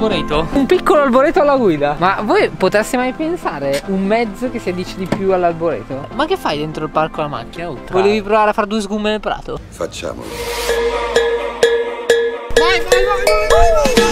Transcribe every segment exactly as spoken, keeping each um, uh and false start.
arboreto. Un piccolo arboreto alla guida. Ma voi potreste mai pensare un mezzo che si addice di più all'arboreto? Ma che fai dentro il parco la macchina? Ultra? Volevi provare a fare due sgomme nel prato? Facciamolo. Vai, vai, vai, vai, vai, vai.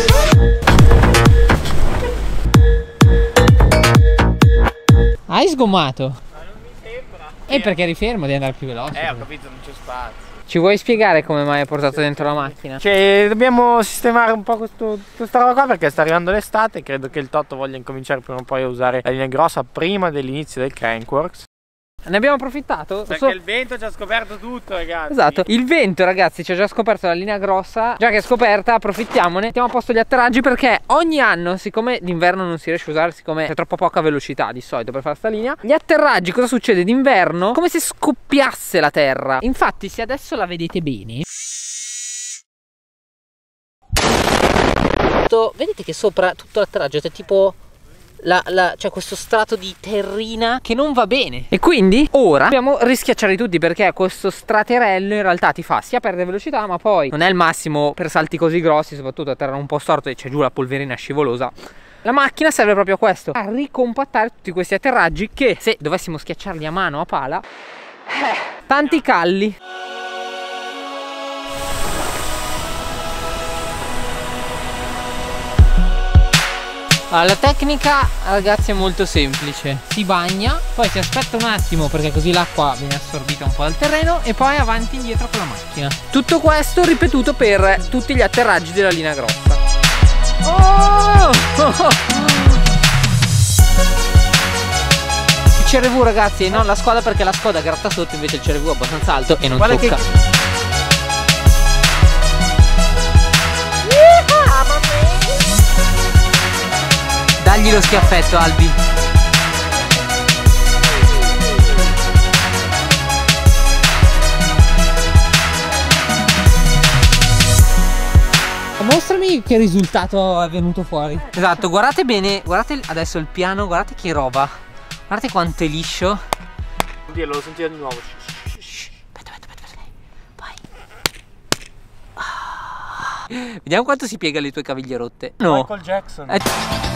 Hai sgommato? Ma non mi sembra. E perché eri fermo, devi andare più veloce. Eh, ho capito, non c'è spazio. Ci vuoi spiegare come mai hai portato dentro la macchina? Cioè, dobbiamo sistemare un po' questo, questa roba qua perché sta arrivando l'estate e credo che il Totto voglia incominciare prima o poi a usare la linea grossa prima dell'inizio del Crankworx. Ne abbiamo approfittato? Perché so... il vento ci ha scoperto tutto, ragazzi. Esatto, il vento, ragazzi, ci ha già scoperto la linea grossa. Già che è scoperta, approfittiamone. Mettiamo a posto gli atterraggi perché ogni anno, siccome d'inverno non si riesce a usare, siccome c'è troppo poca velocità di solito per fare sta linea, gli atterraggi, cosa succede d'inverno? Come se scoppiasse la terra. Infatti, se adesso la vedete bene, vedete che sopra tutto l'atterraggio c'è tipo La, la, c'è questo strato di terrina che non va bene. E quindi ora dobbiamo rischiacciare tutti perché questo straterello in realtà ti fa sia perdere velocità, ma poi non è il massimo per salti così grossi, soprattutto a terra un po' storto e c'è giù la polverina scivolosa. La macchina serve proprio a questo, a ricompattare tutti questi atterraggi che, se dovessimo schiacciarli a mano a pala, eh, tanti calli. Allora, la tecnica, ragazzi, è molto semplice. Si bagna, poi si aspetta un attimo perché così l'acqua viene assorbita un po' dal terreno e poi avanti e indietro con la macchina. Tutto questo ripetuto per tutti gli atterraggi della linea grossa. Oh! Il C R V, ragazzi, e non la Skoda, perché la Skoda gratta sotto, invece il C R V è abbastanza alto e non Guarda tocca che... Dagli lo schiaffetto, Albi. Mostrami che risultato è venuto fuori. Esatto, guardate bene, guardate adesso il piano, guardate che roba. Guardate quanto è liscio. Oddio, l'ho sentito di nuovo. Aspetta, aspetta, aspetta. Vai. Ah. Vediamo quanto si piega le tue caviglie rotte. No. Michael Jackson. Eh.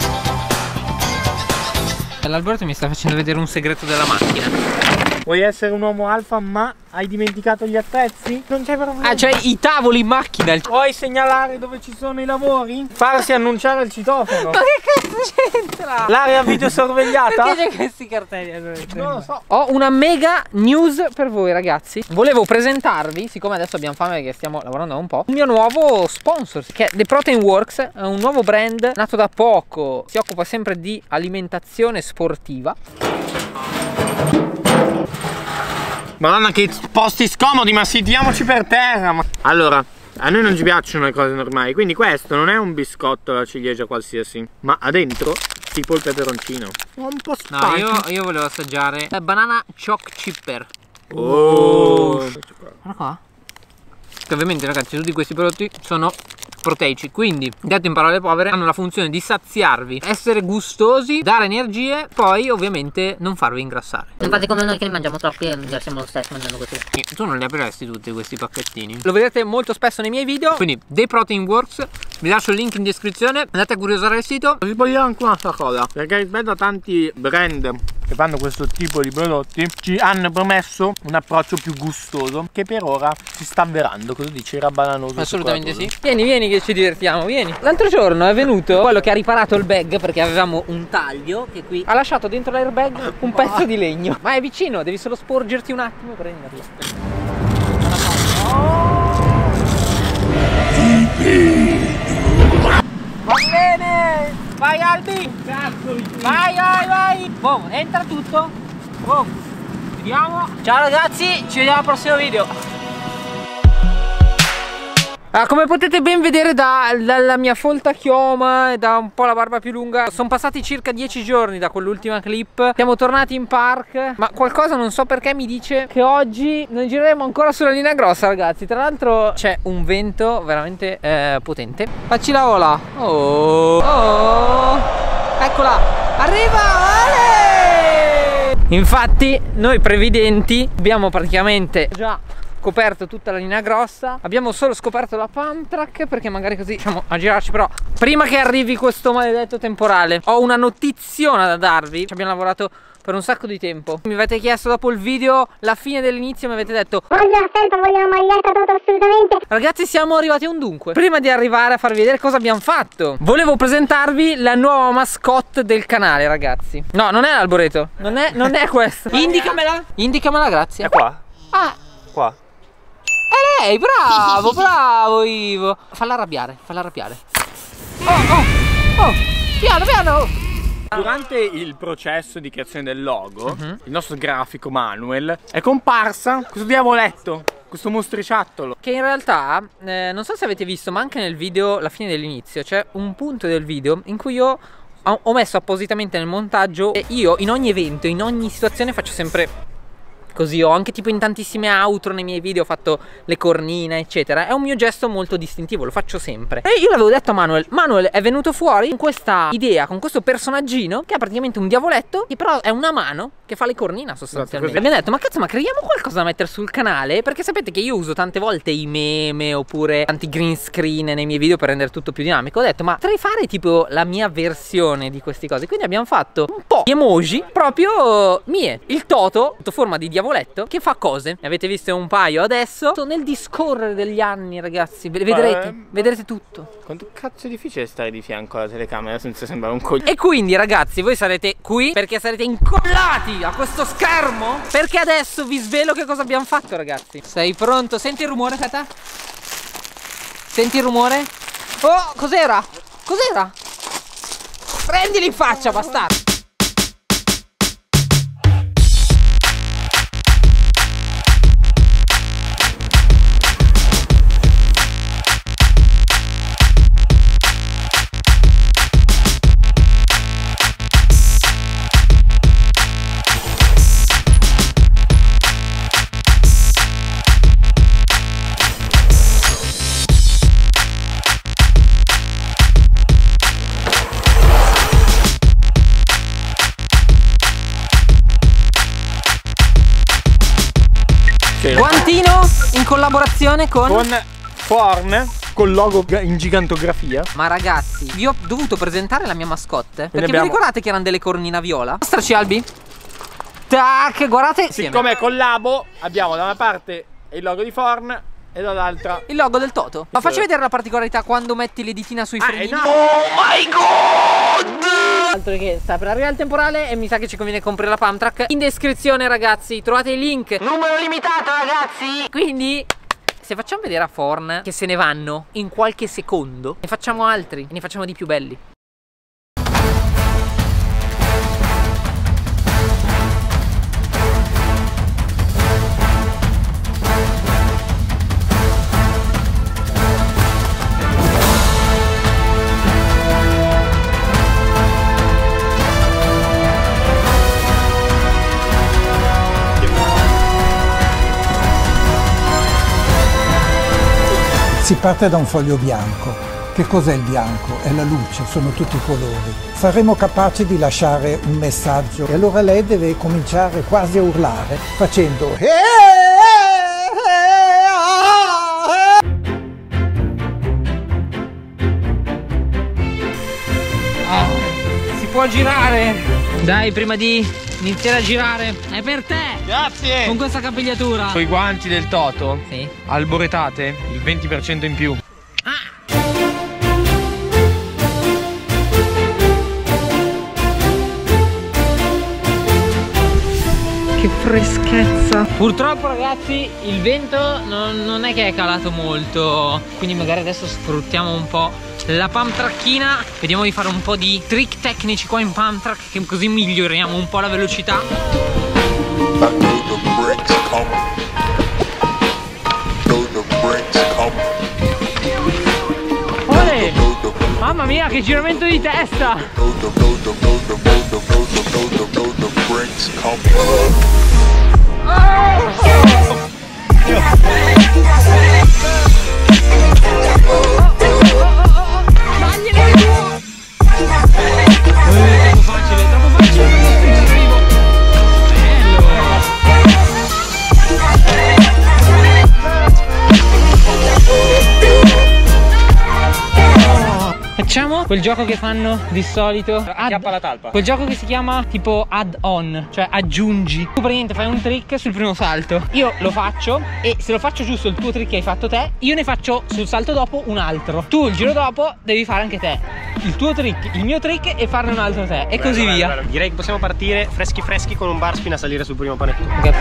L'Alberto mi sta facendo vedere un segreto della macchina. Vuoi essere un uomo alfa ma hai dimenticato gli attrezzi? Non c'è problema. Ah, cioè i tavoli in macchina. Vuoi segnalare dove ci sono i lavori? Farsi annunciare il citofono. Ma che cazzo c'entra? L'area videosorvegliata? Perché c'è questi cartelli? Non lo so. Ho una mega news per voi, ragazzi. Volevo presentarvi, siccome adesso abbiamo fame perché stiamo lavorando da un po', il mio nuovo sponsor, che è The Protein Works. È un nuovo brand nato da poco. Si occupa sempre di alimentazione sportiva. Madonna, che posti scomodi, ma sediamoci per terra. Ma... Allora, a noi non ci piacciono le cose normali, quindi questo non è un biscotto alla ciliegia qualsiasi, ma ha dentro tipo il peperoncino. Un po' spicy. No, io, io volevo assaggiare la banana choc chipper. Oh, Guarda qua. Che ovviamente, ragazzi, tutti questi prodotti sono proteici, quindi detto in parole povere hanno la funzione di saziarvi, essere gustosi, dare energie, poi ovviamente non farvi ingrassare. Infatti come noi che ne mangiamo troppi e siamo lo stesso mangiando così. Tu non li apriresti tutti questi pacchettini? Lo vedete molto spesso nei miei video, quindi The Protein Works, vi lascio il link in descrizione, andate a curiosare il sito. Vi voglio dire anche un'altra cosa, perché rispetto a tanti brand che fanno questo tipo di prodotti ci hanno promesso un approccio più gustoso che per ora si sta avverando. Cosa dici? Era bananoso? Assolutamente sì. Vieni, vieni che ci divertiamo, vieni. L'altro giorno è venuto quello che ha riparato il bag perché avevamo un taglio che qui ha lasciato dentro l'airbag un pezzo di legno. Ma è vicino, devi solo sporgerti un attimo e prenderlo. Va bene! Vai Albi! Cazzo! Vai, vai, vai! Boom, entra tutto! Boom! Vediamo! Ciao ragazzi, ci vediamo al prossimo video! Ah, come potete ben vedere da, dalla mia folta chioma e da un po' la barba più lunga, sono passati circa dieci giorni da quell'ultima clip. Siamo tornati in park, ma qualcosa non so perché mi dice che oggi non gireremo ancora sulla linea grossa, ragazzi. Tra l'altro c'è un vento veramente eh, potente. Facci la ola. Oh, oh. Eccola, arriva, vale! Infatti noi previdenti abbiamo praticamente già coperto tutta la linea grossa. Abbiamo solo scoperto la pump track perché magari così riusciamo a girarci. Però prima che arrivi questo maledetto temporale ho una notiziona da darvi. Ci abbiamo lavorato per un sacco di tempo. Mi avete chiesto dopo il video la fine dell'inizio, mi avete detto voglio la felpa, voglio la maglietta, tutto assolutamente. Ragazzi, siamo arrivati a un dunque. Prima di arrivare a farvi vedere cosa abbiamo fatto, volevo presentarvi la nuova mascotte del canale, ragazzi. No, non è l'alboreto, non è, non è questa. Indicamela, indicamela, grazie. È qua? Ah, qua. è lei, bravo, bravo Ivo. Falla arrabbiare, falla arrabbiare. Oh, oh, oh, piano, piano. Durante il processo di creazione del logo, uh-huh. il nostro grafico Manuel è comparsa questo diavoletto, questo mostriciattolo. Che in realtà, eh, non so se avete visto, ma anche nel video, la fine dell'inizio, c'è un punto del video in cui io ho, ho messo appositamente nel montaggio. E io in ogni evento, in ogni situazione faccio sempre così. Ho anche tipo in tantissime outro nei miei video ho fatto le cornine eccetera. È un mio gesto molto distintivo, lo faccio sempre. E io l'avevo detto a Manuel. Manuel è venuto fuori con questa idea, con questo personaggino che è praticamente un diavoletto, che però è una mano che fa le cornine sostanzialmente. E abbiamo detto ma cazzo, ma creiamo qualcosa da mettere sul canale, perché sapete che io uso tante volte i meme oppure tanti green screen nei miei video per rendere tutto più dinamico. Ho detto ma potrei fare tipo la mia versione di queste cose. Quindi abbiamo fatto un po' di emoji proprio mie. Il Toto sotto forma di diavoletto che fa cose. Ne avete visto un paio adesso. Nel discorrere degli anni, ragazzi, vedrete, eh, vedrete tutto. Quanto cazzo è difficile stare di fianco alla telecamera senza sembrare un coglione. E quindi ragazzi, voi sarete qui perché sarete incollati a questo schermo, perché adesso vi svelo che cosa abbiamo fatto, ragazzi. Sei pronto? Senti il rumore, Tata? Senti il rumore? Oh, cos'era? Cos'era? Prendili in faccia, bastardo. Guantino in collaborazione con Con Forn, col logo in gigantografia. Ma ragazzi, vi ho dovuto presentare la mia mascotte. Perché abbiamo... vi ricordate che erano delle cornina viola? Mostraci, Albi. Tac, guardate. Siccome è collabo, abbiamo da una parte il logo di Forn e dall'altra il logo del Toto. Ma facci vedere la particolarità quando metti le ditina sui ah, frenini. Eh no. Oh my god! Altro che sta per arrivare il temporale e mi sa che ci conviene comprare la pump track. In descrizione, ragazzi, trovate i link. Numero limitato, ragazzi. Quindi se facciamo vedere a Forn che se ne vanno in qualche secondo, ne facciamo altri e ne facciamo di più belli. Si parte da un foglio bianco. Che cos'è il bianco? È la luce, sono tutti i colori. Saremo capaci di lasciare un messaggio e allora lei deve cominciare quasi a urlare facendo oh, si può girare. Dai, prima di iniziare a girare è per te. Grazie. Con questa capigliatura. Con i guanti del Toto, sì, alboretate il venti per cento in più. Ah. Che freschezza. Purtroppo, ragazzi, il vento non, non è che è calato molto, quindi magari adesso sfruttiamo un po' la pump tracchina. Vediamo di fare un po' di trick tecnici qua in pump track, che così miglioriamo un po' la velocità. Olè! Mamma mia, che giramento di testa! quel gioco che fanno di solito. Acchiappa la talpa. Quel gioco che si chiama tipo add-on, cioè aggiungi. Tu praticamente fai un trick sul primo salto. Io lo faccio e se lo faccio giusto il tuo trick che hai fatto te, io ne faccio sul salto dopo un altro. Tu il giro dopo devi fare anche te il tuo trick, il mio trick e farne un altro te. E bello, così bello, via. Bello. Direi che possiamo partire freschi freschi con un bar spin a salire sul primo panettone. Ok.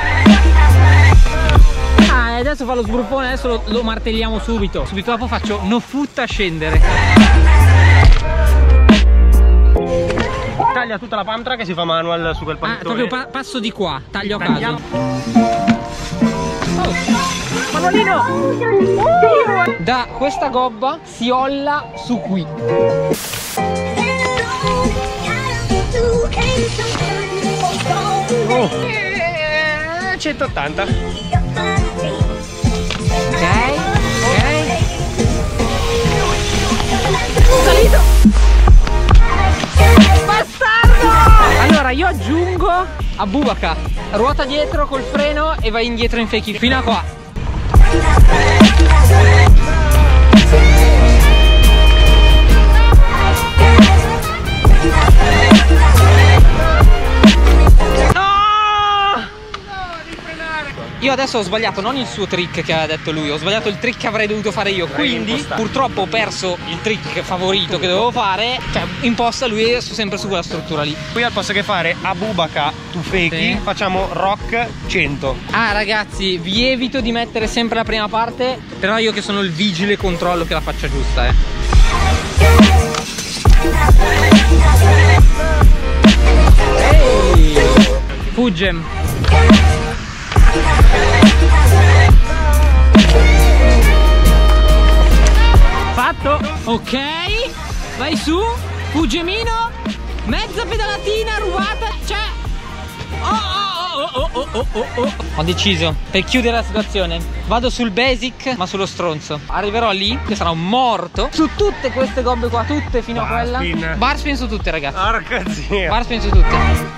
Ah, e adesso fa lo sbruffone, adesso lo, lo martelliamo subito. Subito dopo faccio no foot a scendere. Taglia tutta la pantra che si fa manual su quel panettone. Ah, proprio pa passo di qua, taglio a caso. Oh, Manolino! Uh! Da questa gobba si olla su qui. Oh. Eh, centottanta. Ok, ok. Salito! Bastardo! Allora io aggiungo a Bubaka, ruota dietro col freno e vai indietro in fake fino a qua. Io adesso ho sbagliato non il suo trick che aveva detto lui, ho sbagliato il trick che avrei dovuto fare io. Quindi purtroppo ho perso il trick favorito che dovevo fare. Cioè imposta lui è sempre su quella struttura lì. Qui al posto che fare a Bubaka tu fake, sì, facciamo rock cento. Ah ragazzi, vi evito di mettere sempre la prima parte, però io che sono il vigile controllo che la faccia giusta, eh. Ehi! Fuggem. Fatto. Ok, vai su, Fuggemino. Mezza pedalatina rubata. Cioè oh, oh, oh, oh, oh, oh, oh. Ho deciso, per chiudere la situazione vado sul basic ma sullo stronzo. Arriverò lì che sarò morto su tutte queste gobbe qua, tutte fino bar a quella spin. Bar spin su tutte ragazzi. Porca zia. Bar spin su tutte.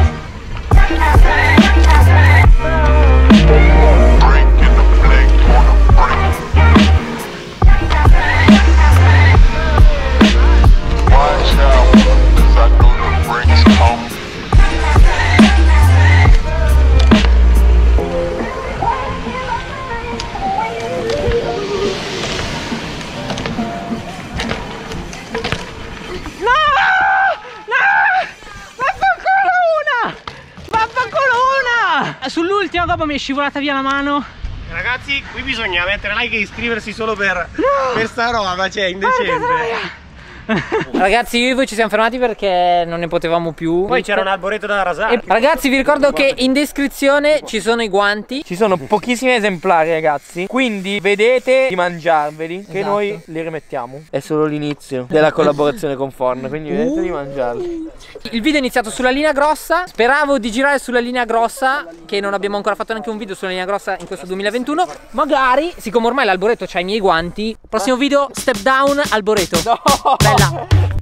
Sull'ultima gobba mi è scivolata via la mano. Ragazzi, qui bisogna mettere like e iscriversi solo per, no, per sta roba, cioè indecente. Ragazzi, io e voi ci siamo fermati perché non ne potevamo più. Poi c'era un alboreto da rasare. E, ragazzi, vi ricordo che in descrizione ci sono i guanti. Ci sono pochissimi esemplari ragazzi, quindi vedete di mangiarveli, che esatto, noi li rimettiamo. È solo l'inizio della collaborazione con Forn, quindi vedete uh. di mangiarli. Il video è iniziato sulla linea grossa. Speravo di girare sulla linea grossa, che non abbiamo ancora fatto neanche un video sulla linea grossa in questo duemilaventuno. Magari, siccome ormai l'alboreto c'ha i miei guanti, prossimo video step down alboreto. No. Bella.